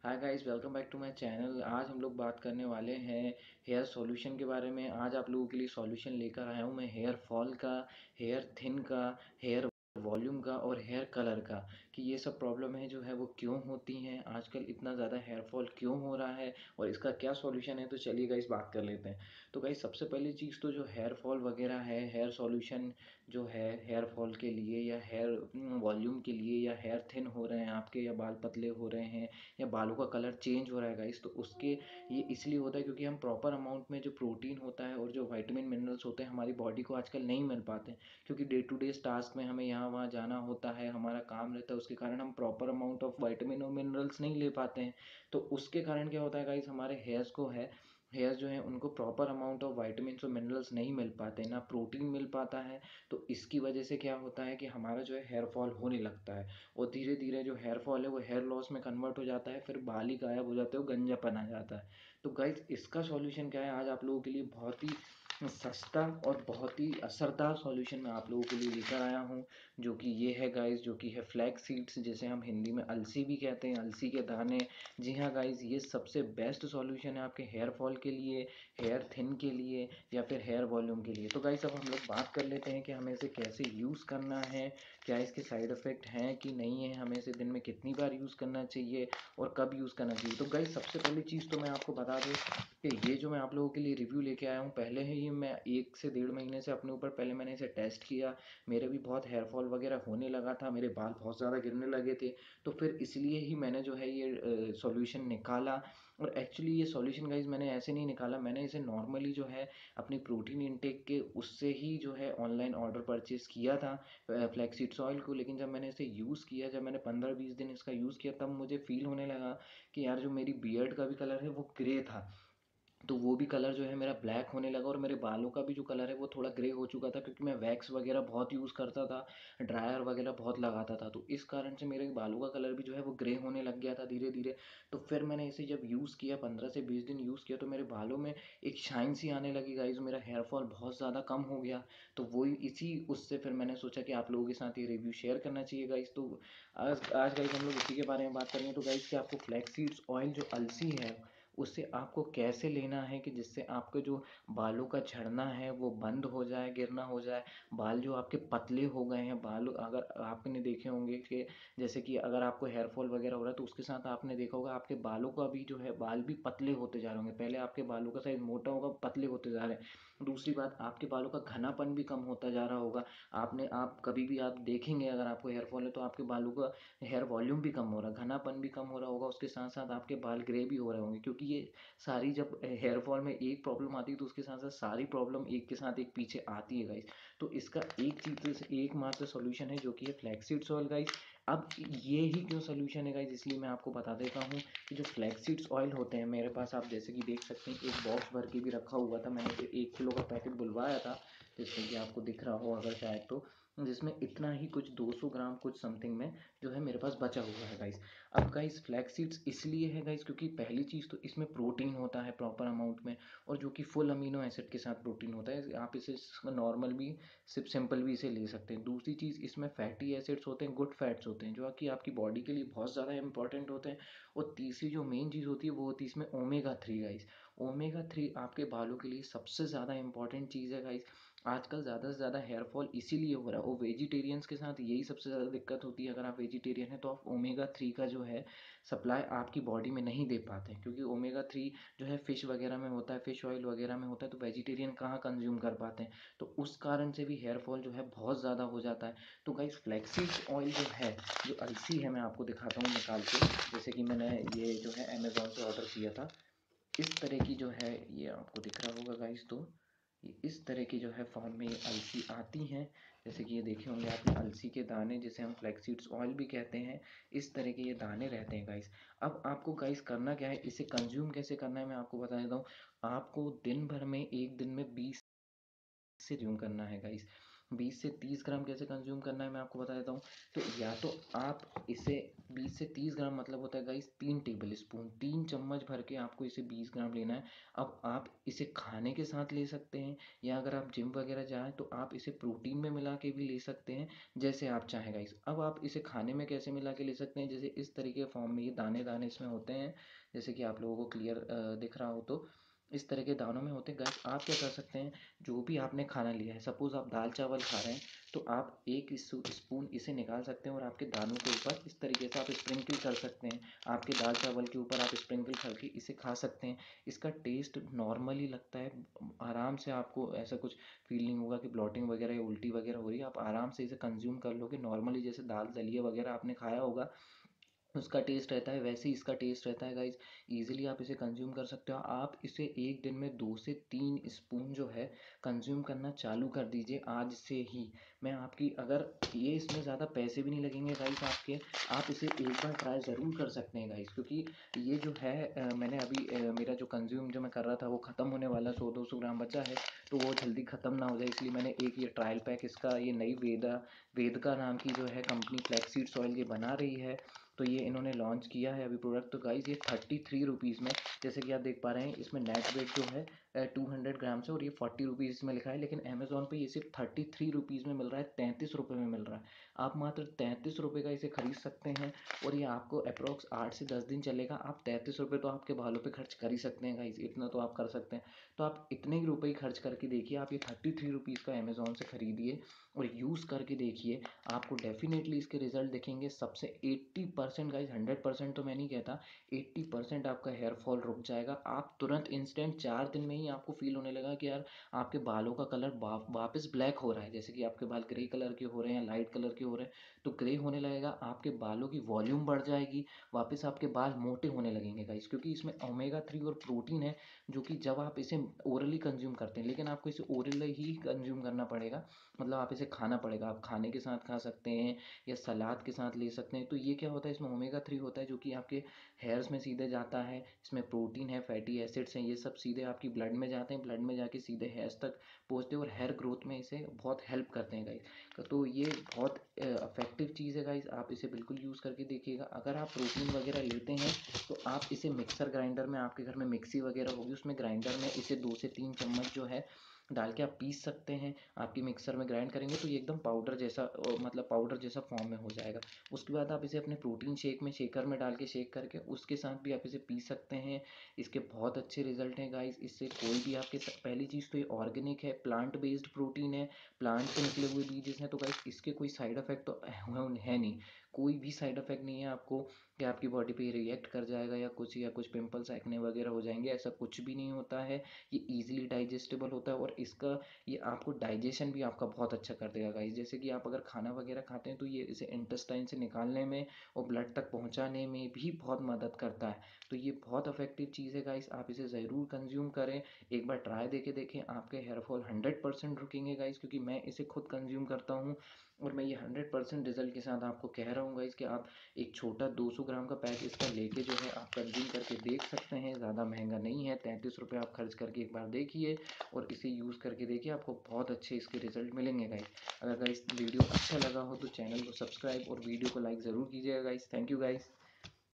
Hi guys, welcome back to my channel. आज हम लोग बात करने वाले हैं हेयर सॉल्यूशन के बारे में। आज आप लोगों के लिए सॉल्यूशन लेकर आया हूँ मैं हेयर फॉल का, हेयर थिन का, हेयर वॉल्यूम का और हेयर कलर का, कि ये सब प्रॉब्लम है जो है वो क्यों होती हैं, आजकल इतना ज़्यादा हेयर फॉल क्यों हो रहा है और इसका क्या सॉल्यूशन है। तो चलिए गाइस बात कर लेते हैं। तो गाइस सबसे पहली चीज़ तो जो हेयर फॉल वगैरह है, हेयर सॉल्यूशन जो है हेयर फॉल के लिए या हेयर वॉल्यूम के लिए, या हेयर थिन हो रहे हैं आपके, या बाल पतले हो रहे हैं, या बालों का कलर चेंज हो रहा है गाइस, तो उसके ये इसलिए होता है क्योंकि हम प्रॉपर अमाउंट में जो प्रोटीन होता है और जो विटामिन मिनरल्स होते हैं हमारी बॉडी को आजकल नहीं मिल पाते हैं, क्योंकि डे टू डे टास्क में हमें यहाँ वहाँ जाना होता है, हमारा काम रहता है, उसके कारण हम प्रॉपर अमाउंट ऑफ विटामिन और मिनरल्स नहीं ले पाते हैं। तो उसके कारण क्या होता है गाइस, हमारे हेयर्स जो हैं उनको प्रॉपर अमाउंट ऑफ वाइटामिन और मिनरल्स नहीं मिल पाते, ना प्रोटीन मिल पाता है। तो इसकी वजह से क्या होता है कि हमारा जो है हेयर फॉल होने लगता है, और धीरे धीरे जो हेयर फॉल है वो हेयर लॉस में कन्वर्ट हो जाता है, फिर बाल ही गायब हो जाते हैं, गंजापन आ जाता है। तो गाइज इसका सॉल्यूशन क्या है, आज आप लोगों के लिए बहुत ही सस्ता और बहुत ही असरदार सॉल्यूशन मैं आप लोगों के लिए लेकर आया हूँ, जो कि ये है गाइज, जो कि है फ्लैक्स सीड्स, जिसे हम हिंदी में अलसी भी कहते हैं, अलसी के दाने। जी हाँ गाइज, ये सबसे बेस्ट सॉल्यूशन है आपके हेयर फॉल के लिए, हेयर थिन के लिए, या फिर हेयर वॉल्यूम के लिए। तो गाइज अब हम लोग बात कर लेते हैं कि हमें इसे कैसे यूज़ करना है, क्या इसके साइड इफ़ेक्ट हैं कि नहीं है, हमें इसे दिन में कितनी बार यूज़ करना चाहिए और कब यूज़ करना चाहिए। तो गाइस सबसे पहली चीज़ तो मैं आपको बता दूँ कि ये जो मैं आप लोगों के लिए रिव्यू लेके आया हूँ, पहले ही मैं 1 से डेढ़ महीने से अपने ऊपर पहले मैंने इसे टेस्ट किया। मेरे भी बहुत हेयर फॉल वगैरह होने लगा था, मेरे बाल बहुत ज़्यादा गिरने लगे थे। तो फिर इसलिए ही मैंने जो है ये सॉल्यूशन निकाला। और एक्चुअली ये सॉल्यूशन गाइस मैंने ऐसे नहीं निकाला, मैंने इसे नॉर्मली जो है अपनी प्रोटीन इनटेक के उससे ही जो है ऑनलाइन ऑर्डर परचेज़ किया था, फ्लैक्स सीड्स ऑयल को। लेकिन जब मैंने इसे यूज़ किया, जब मैंने 15-20 दिन इसका यूज़ किया, तब मुझे फ़ील होने लगा कि यार जो मेरी बियर्ड का भी कलर है वो ग्रे था, तो वो भी कलर जो है मेरा ब्लैक होने लगा, और मेरे बालों का भी जो कलर है वो थोड़ा ग्रे हो चुका था, क्योंकि मैं वैक्स वगैरह बहुत यूज़ करता था, ड्रायर वगैरह बहुत लगाता था। तो इस कारण से मेरे बालों का कलर भी जो है वो ग्रे होने लग गया था धीरे धीरे। तो फिर मैंने इसे जब यूज़ किया, 15 से 20 दिन यूज़ किया, तो मेरे बालों में एक शाइन सी आने लगी गाइज, मेरा हेयर फॉल बहुत ज़्यादा कम हो गया। तो वही इसी उससे फिर मैंने सोचा कि आप लोगों के साथ ये रिव्यू शेयर करना चाहिए गाइज। तो आज आज गाइज हम लोग इसी के बारे में बात करेंगे। तो गाइज कि आपको फ्लैक्स सीड्स ऑयल जो अलसी है उसे आपको कैसे लेना है कि जिससे आपके जो बालों का झड़ना है वो बंद हो जाए, गिरना हो जाए, बाल जो आपके पतले हो गए हैं, बाल अगर आपने देखे होंगे कि जैसे कि अगर आपको हेयर फॉल वगैरह हो रहा है तो उसके साथ आपने देखा होगा आपके बालों का भी जो है बाल भी पतले होते जा रहे होंगे। पहले आपके बालों का साइज मोटा होगा, पतले होते जा रहे हैं। दूसरी बात, आपके बालों का घनापन भी कम होता जा रहा होगा। आप कभी भी आप देखेंगे, अगर आपको हेयर फॉल है तो आपके बालों का हेयर वॉल्यूम भी कम हो रहा है, घनापन भी कम हो रहा होगा, उसके साथ साथ आपके बाल ग्रे भी हो रहे होंगे, क्योंकि ये सारी जब हेयर फॉल में एक प्रॉब्लम आती है तो उसके साथ साथ सारी प्रॉब्लम एक के साथ एक पीछे आती है गाइस। तो इसका एक चीज़ एकमात्र सॉल्यूशन है, जो कि है फ्लैक्स ऑयल गाइस। अब ये ही क्यों सोल्यूशन है गाइस, इसलिए मैं आपको बता देता हूँ कि जो फ्लैक्स ऑयल होते हैं मेरे पास, आप जैसे कि देख सकते हैं, एक बॉक्स भर के भी रखा हुआ था, मैंने फिर 1 किलो का पैकेट बुलवाया था, जिसमें कि आपको दिख रहा हो अगर शायद, तो जिसमें इतना ही कुछ 200 ग्राम कुछ समथिंग में जो है मेरे पास बचा हुआ है गाइस। अब गाइस फ्लैक्स सीड्स इसलिए है गाइस क्योंकि पहली चीज़ तो इसमें प्रोटीन होता है प्रॉपर अमाउंट में, और जो कि फुल अमीनो एसिड के साथ प्रोटीन होता है। आप इसे नॉर्मल भी सिंपल भी इसे ले सकते हैं। दूसरी चीज़, इसमें फैटी एसिड्स होते हैं, गुड फैट्स होते हैं, जो कि आपकी बॉडी के लिए बहुत ज़्यादा इंपॉर्टेंट होते हैं। और तीसरी जो मेन चीज़ होती है वो होती है इसमें ओमेगा 3 गाइस। ओमेगा 3 आपके बालों के लिए सबसे ज़्यादा इंपॉर्टेंट चीज़ है गाइस। आजकल ज़्यादा से ज़्यादा हेयर फॉल इसीलिए हो रहा है, और वेजिटेरियंस के साथ यही सबसे ज़्यादा दिक्कत होती है। अगर आप वेजिटेरियन हैं तो आप ओमेगा 3 का जो है सप्लाई आपकी बॉडी में नहीं दे पाते हैं, क्योंकि ओमेगा 3 जो है फ़िश वगैरह में होता है, फ़िश ऑयल वगैरह में होता है, तो वेजिटेरियन कहाँ कंज्यूम कर पाते हैं। तो उस कारण से भी हेयर फॉल जो है बहुत ज़्यादा हो जाता है। तो गाइस फ्लैक्सीड ऑयल जो है, जो अलसी है, मैं आपको दिखाता हूँ निकाल के, जैसे कि मैंने ये जो है अमेज़ॉन से ऑर्डर किया था। इस तरह की जो है, ये आपको दिख रहा होगा गाइस, तो ये इस तरह की जो है फॉर्म में ये अलसी आती हैं। जैसे कि ये देखे होंगे आपने अलसी के दाने, जिसे हम फ्लैक्स सीड्स ऑयल भी कहते हैं, इस तरह के ये दाने रहते हैं गाइस। अब आपको गाइस करना क्या है, इसे कंज्यूम कैसे करना है मैं आपको बता देता हूँ। आपको दिन भर में एक दिन में 20 से कंज्यूम करना है गाइस। 20 से 30 ग्राम कैसे कंज्यूम करना है मैं आपको बता देता हूँ। तो या तो आप इसे 20 से 30 ग्राम मतलब होता है गाइस 3 टेबल स्पून, 3 चम्मच भर के आपको इसे 20 ग्राम लेना है। अब आप इसे खाने के साथ ले सकते हैं, या अगर आप जिम वगैरह जाएँ तो आप इसे प्रोटीन में मिला के भी ले सकते हैं, जैसे आप चाहें गाइस। अब आप इसे खाने में कैसे मिला के ले सकते हैं, जैसे इस तरीके फॉर्म में ये दाने दाने इसमें होते हैं, जैसे कि आप लोगों को क्लियर दिख रहा हो तो इस तरह के दानों में होते हैं गाइस। आप क्या कर सकते हैं, जो भी आपने खाना लिया है, सपोज़ आप दाल चावल खा रहे हैं, तो आप एक स्पून इसे निकाल सकते हैं और आपके दानों के ऊपर इस तरीके से आप स्प्रिंकल कर सकते हैं। आपके दाल चावल के ऊपर आप स्प्रिंकल करके इसे खा सकते हैं। इसका टेस्ट नॉर्मली लगता है, आराम से आपको ऐसा कुछ फील नहीं होगा कि ब्लॉटिंग वगैरह या उल्टी वगैरह हो रही है। आप आराम से इसे कंज्यूम कर लोगे नॉर्मली, जैसे दाल दलिया वगैरह आपने खाया होगा उसका टेस्ट रहता है, वैसे ही इसका टेस्ट रहता है गाइज। ईजिली आप इसे कंज्यूम कर सकते हो। आप इसे एक दिन में 2 से 3 स्पून जो है कंज्यूम करना चालू कर दीजिए आज से ही। मैं आपकी, अगर ये इसमें ज़्यादा पैसे भी नहीं लगेंगे गाइज आपके, आप इसे एक बार ट्राई ज़रूर कर सकते हैं गाइज, क्योंकि ये जो है मैंने अभी मेरा जो कंज्यूम जो मैं कर रहा था वो ख़त्म होने वाला, 100-200 ग्राम बचा है, तो वो जल्दी ख़त्म ना हो जाए इसलिए मैंने एक ये ट्रायल पैक इसका, ये नई वेदका नाम की जो है कंपनी फ्लैक्सीड्स ऑयल ये बना रही है, तो ये इन्होंने लॉन्च किया है अभी प्रोडक्ट। तो गाइज़ ये 33 रुपीज़ में, जैसे कि आप देख पा रहे हैं इसमें नेट वेट जो है 200 ग्राम्स है और ये 40 रुपीज़ इसमें लिखा है, लेकिन अमेज़ॉन पे ये सिर्फ 33 रुपीज़ में मिल रहा है, 33 रुपये में मिल रहा है। आप मात्र 33 रुपये का इसे खरीद सकते हैं और ये आपको अप्रॉक्स 8 से 10 दिन चलेगा। आप 33 रुपये तो आपके बालों पे खर्च कर ही सकते हैं गाइज़, इतना तो आप कर सकते हैं। तो आप इतने ही रुपये खर्च करके देखिए, आप ये 33 रुपीज़ का अमेज़ॉन से ख़रीदिए और यूज़ करके देखिए, आपको डेफिनेटली इसके रिजल्ट दिखेंगे। सबसे 80% गाइज, 100% तो मैं नहीं कहता, 80% आपका हेयर फॉल रुक जाएगा। आप तुरंत इंस्टेंट 4 दिन में ही आपको फील होने लगा कि यार आपके बालों का कलर वापस ब्लैक हो रहा है, जैसे कि आपके बाल ग्रे कलर के हो रहे हैं, लाइट कलर के हो रहे हैं, तो ग्रे होने लगेगा, आपके बालों की वॉल्यूम बढ़ जाएगी, वापस आपके बाल मोटे होने लगेंगे गाइज, क्योंकि इसमें ओमेगा 3 और प्रोटीन है, जो कि जब आप इसे ओरली कंज्यूम करते हैं, लेकिन आपको इसे ओरली ही कंज्यूम करना पड़ेगा, मतलब आप इसे खाना पड़ेगा। आप खाने के साथ खा सकते हैं या सलाद के साथ ले सकते हैं। तो ये क्या होता है, इसमें ओमेगा 3 होता है जो कि आपके हेयर्स में सीधे जाता है। इसमें प्रोटीन है, फैटी एसिड्स हैं, ये सब सीधे आपकी ब्लड में जाते हैं, ब्लड में जाके सीधे हेयर्स तक पहुँचते हैं और हेयर ग्रोथ में इसे बहुत हेल्प करते हैं गाइज। तो ये बहुत अफेक्टिव चीज़ है गाइज, आप इसे बिल्कुल यूज़ करके देखिएगा। अगर आप प्रोटीन वगैरह लेते हैं तो आप इसे मिक्सर ग्राइंडर में, आपके घर में मिक्सी वगैरह होगी, उसमें ग्राइंडर में इसे 2 से 3 चम्मच जो है डाल के आप पीस सकते हैं। आपकी मिक्सर में ग्राइंड करेंगे तो ये एकदम पाउडर जैसा मतलब पाउडर जैसा फॉर्म में हो जाएगा। उसके बाद आप इसे अपने प्रोटीन शेक में, शेकर में डाल के शेक करके उसके साथ भी आप इसे पी सकते हैं। इसके बहुत अच्छे रिजल्ट हैं गाइस। इससे कोई भी आपके पहली चीज़ तो ये ऑर्गेनिक है, प्लांट बेस्ड प्रोटीन है, प्लांट से निकले हुए बीजेस हैं, तो गाइस इसके कोई साइड इफेक्ट तो है नहीं, कोई भी साइड इफेक्ट नहीं है आपको कि आपकी बॉडी पे रिएक्ट कर जाएगा या कुछ पिंपल्स एक्ने वगैरह हो जाएंगे, ऐसा कुछ भी नहीं होता है। ये ईजिली डाइजेस्टेबल होता है और इसका ये आपको डाइजेशन भी आपका बहुत अच्छा कर देगा गाइस। जैसे कि आप अगर खाना वगैरह खाते हैं तो ये इसे इंटेस्टाइन से निकालने में और ब्लड तक पहुंचाने में भी बहुत मदद करता है। तो ये बहुत इफेक्टिव चीज़ है गाइस, आप इसे ज़रूर कंज्यूम करें, एक बार ट्राई देके देखें, आपके हेयर फॉल 100% रुकेंगे गाइस, क्योंकि मैं इसे खुद कंज्यूम करता हूँ और मैं ये 100% रिजल्ट के साथ आपको कह रहा हूँ गाइस कि आप एक छोटा 200 ग्राम का पैक इसका लेके जो है आप कंज्यूम करके देख सकते हैं। ज़्यादा महंगा नहीं है, 33 रुपये आप खर्च करके एक बार देखिए और इसे यूज़ करके देखिए, आपको बहुत अच्छे इसके रिजल्ट मिलेंगे गाइस। अगर गाइस वीडियो अच्छा लगा हो तो चैनल को सब्सक्राइब और वीडियो को लाइक ज़रूर कीजिएगा गाइस। Thank you guys.